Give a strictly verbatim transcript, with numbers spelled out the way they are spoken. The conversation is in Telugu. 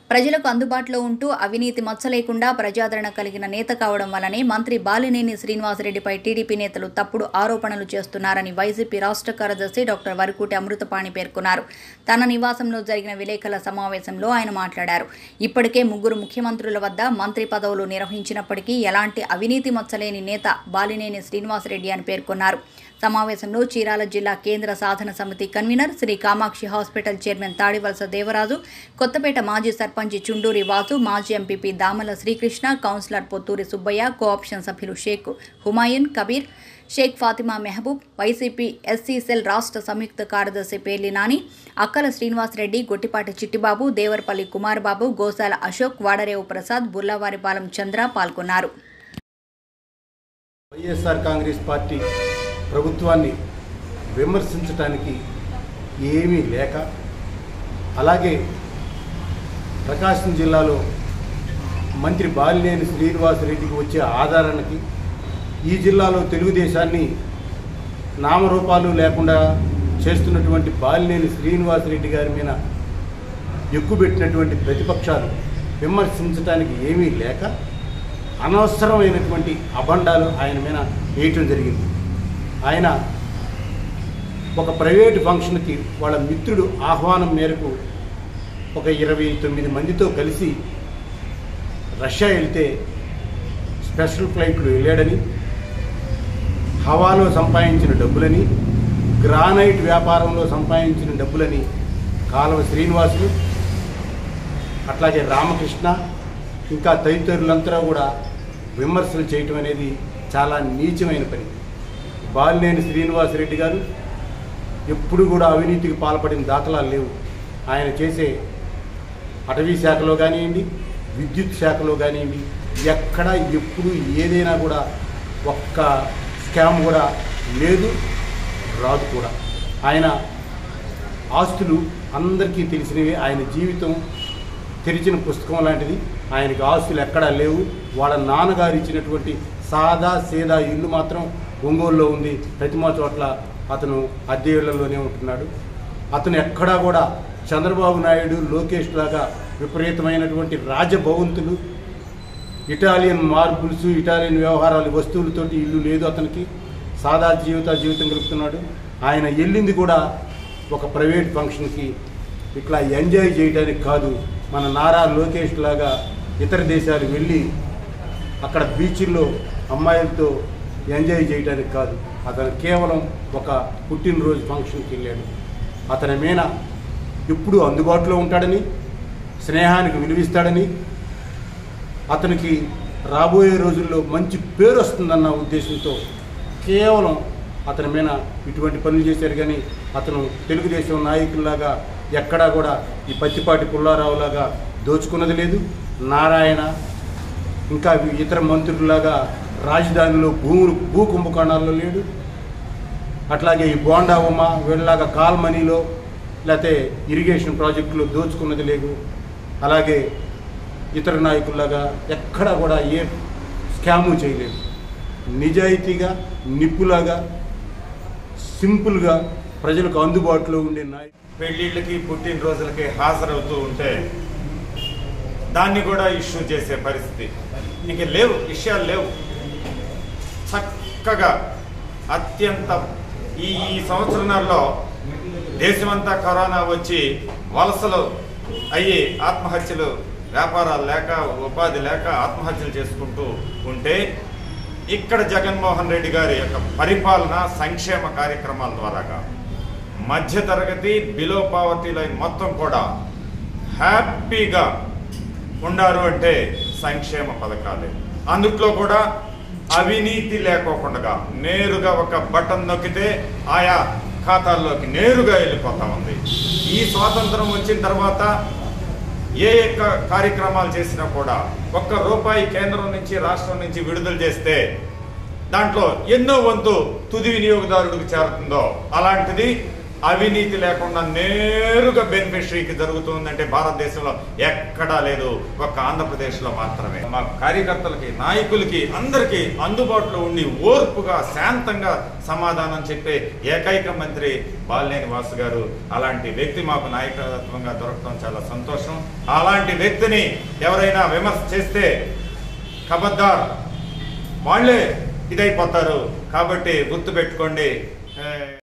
ప్రజలకు అందుబాటులో ఉంటూ అవినీతి మచ్చ లేకుండా ప్రజాదరణ కలిగిన నేత కావడం వల్లనే మంత్రి బాలినేని శ్రీనివాసరెడ్డిపై టీడీపీ నేతలు తప్పుడు ఆరోపణలు చేస్తున్నారని వైసీపీ రాష్ట్ర కార్యదర్శి డాక్టర్ వరకూటి అమృతపాణి పేర్కొన్నారు. తన నివాసంలో జరిగిన విలేకరుల సమావేశంలో ఆయన మాట్లాడారు. ఇప్పటికే ముగ్గురు ముఖ్యమంత్రుల వద్ద మంత్రి పదవులు నిర్వహించినప్పటికీ ఎలాంటి అవినీతి మచ్చలేని నేత బాలినేని శ్రీనివాసరెడ్డి అని పేర్కొన్నారు. సమావేశంలో చీరాల జిల్లా కేంద్ర సాధన సమితి convener Shri Kamakshi hospital chairman Tadivalasa Devaraju, Kothapeta మాజీ సర్పంచ్ చుండూరి వాసు, మాజీ MPP Damala Srikrishna, councillor Potturi Subbaiah, co-option సభ్యులు Sheikh Humayun Kabir, Sheikh Fatima Mehboob, YCP SC cell రాష్ట్ర సంయుక్త కార్యదర్శి పేర్లి నాని, అక్కల శ్రీనివాసరెడ్డి, గొట్టిపాటి చిట్టిబాబు, దేవరపల్లి కుమార్బాబు, గోసాల అశోక్, వాడరేవు ప్రసాద్, బుర్లవారిపాలెం చంద్ర పాల్గొన్నారు. వైఎస్ఆర్ కాంగ్రెస్ పార్టీ ప్రభుత్వాన్ని విమర్శించడానికి ఏమీ లేక, అలాగే ప్రకాశం జిల్లాలో మంత్రి బాలినేని శ్రీనివాసరెడ్డికి వచ్చే ఆదరణకి ఈ జిల్లాలో తెలుగుదేశాన్ని నామరూపాలు లేకుండా చేస్తున్నటువంటి బాలినేని శ్రీనివాసరెడ్డి గారి మీద ఎక్కుపెట్టినటువంటి ప్రతిపక్షాలు విమర్శించడానికి ఏమీ లేక అనవసరమైనటువంటి అబండాలు ఆయన మీద వేయటం జరిగింది. ఆయన ఒక ప్రైవేటు ఫంక్షన్కి వాళ్ళ మిత్రుడు ఆహ్వానం మేరకు ఒక ఇరవై తొమ్మిది మందితో కలిసి రష్యా వెళ్తే స్పెషల్ ఫ్లైట్లు వెళ్ళాడని, హవాలో సంపాదించిన డబ్బులని, గ్రానైట్ వ్యాపారంలో సంపాదించిన డబ్బులని కాలువ శ్రీనివాసులు, అట్లాగే రామకృష్ణ, ఇంకా తదితరులంతా కూడా విమర్శలు చేయటం అనేది చాలా నీచమైన పని. బాలినేని శ్రీనివాసరెడ్డి గారు ఎప్పుడు కూడా అవినీతికి పాల్పడిన దాఖలాలు లేవు. ఆయన చేసే అటవీ శాఖలో కానివ్వండి, విద్యుత్ శాఖలో కానివ్వండి, ఎక్కడ ఎప్పుడు ఏదైనా కూడా ఒక్క స్కామ్ కూడా లేదు, రాదు కూడా. ఆయన ఆస్తులు అందరికీ తెలిసినవి. ఆయన జీవితం తెరిచిన పుస్తకం లాంటిది. ఆయనకి ఆస్తులు ఎక్కడా లేవు. వాళ్ళ నాన్నగారు ఇచ్చినటువంటి సాదా సేదా ఇల్లు మాత్రం ఒంగోలులో ఉంది. ప్రతిమా చోట్ల అతను అద్దె ఇళ్లలోనే ఉంటున్నాడు. అతను ఎక్కడా కూడా చంద్రబాబు నాయుడు, లోకేష్ లాగా విపరీతమైనటువంటి రాజభవంతులు, ఇటాలియన్ మార్బుల్స్, ఇటాలియన్ వ్యవహారాలు, వస్తువులతోటి ఇల్లు లేదు అతనికి. సాదా జీవిత జీవితం గడుపుతున్నాడు. ఆయన వెళ్ళింది కూడా ఒక ప్రైవేట్ ఫంక్షన్కి ఇట్లా ఎంజాయ్ చేయడానికి కాదు. మన నారా లోకేష్ లాగా ఇతర దేశాలు వెళ్ళి అక్కడ బీచ్ల్లో అమ్మాయిలతో ఎంజాయ్ చేయడానికి కాదు. అతను కేవలం ఒక పుట్టినరోజు ఫంక్షన్కి వెళ్ళాడు. అతని మీద ఎప్పుడు అందుబాటులో ఉంటాడని, స్నేహానికి విలువిస్తాడని, అతనికి రాబోయే రోజుల్లో మంచి పేరు వస్తుందన్న ఉద్దేశంతో కేవలం అతని మీద ఇటువంటి పనులు చేశారు. కానీ అతను తెలుగుదేశం నాయకుల్లాగా ఎక్కడా కూడా ఈ పత్తిపాటి పుల్లారావులాగా దోచుకున్నది లేదు. నారాయణ ఇంకా ఇతర మంత్రుల్లాగా రాజధానిలో భూములు భూ కుంభకోణాల్లో లేడు. అట్లాగే ఈ బోండా ఉమ వీళ్ళలాగా కాల్మనీలో లేకపోతే ఇరిగేషన్ ప్రాజెక్టులో దోచుకున్నది లేదు. అలాగే ఇతర నాయకుల్లాగా ఎక్కడా కూడా ఏ స్కాము చేయలేదు. నిజాయితీగా, నిప్పులాగా, సింపుల్గా ప్రజలకు అందుబాటులో ఉండే నాయకులు. పెళ్ళిళ్ళకి, పుట్టినరోజులకి హాజరవుతూ ఉంటే దాన్ని కూడా ఇష్యూ చేసే పరిస్థితి. ఇంక లేవు, విషయాలు లేవు. చక్కగా అత్యంత ఈ ఈ సంవత్సరాల్లో దేశమంతా కరోనా వచ్చి వలసలు అయ్యి ఆత్మహత్యలు, వ్యాపారాలు లేక, ఉపాధి లేక ఆత్మహత్యలు చేసుకుంటూ ఉంటే ఇక్కడ జగన్మోహన్ రెడ్డి గారి యొక్క పరిపాలన, సంక్షేమ కార్యక్రమాల ద్వారాగా మధ్యతరగతి, బిలో పావర్టీ లైన్ మొత్తం కూడా హ్యాపీగా ఉండారు అంటే సంక్షేమ పథకాలే. అందుట్లో కూడా అవినీతి లేకోకుండా నేరుగా ఒక బటన్ నొక్కితే ఆయా ఖాతాల్లోకి నేరుగా వెళ్ళిపోతా ఉంది. ఈ స్వాతంత్రం వచ్చిన తర్వాత ఏ కార్యక్రమాలు చేసినా కూడా ఒక్క రూపాయి కేంద్రం నుంచి, రాష్ట్రం నుంచి విడుదల చేస్తే దాంట్లో ఎన్నో వంతు తుది వినియోగదారుడికి చేరుతుందో అలాంటిది అవినీతి లేకుండా నేరుగా బెనిఫిషరీకి జరుగుతుందంటే భారతదేశంలో ఎక్కడా లేదు, ఒక్క ఆంధ్రప్రదేశ్లో మాత్రమే. మా కార్యకర్తలకి, నాయకులకి, అందరికీ అందుబాటులో ఉండి ఓర్పుగా శాంతంగా సమాధానం చెప్పే ఏకైక మంత్రి బాలినేని వాసు గారు. అలాంటి వ్యక్తి మాకు నాయకత్వంగా దొరకడం చాలా సంతోషం. అలాంటి వ్యక్తిని ఎవరైనా విమర్శ చేస్తే ఖబర్దార్, వాళ్ళే ఇదైపోతారు. కాబట్టి గుర్తుపెట్టుకోండి.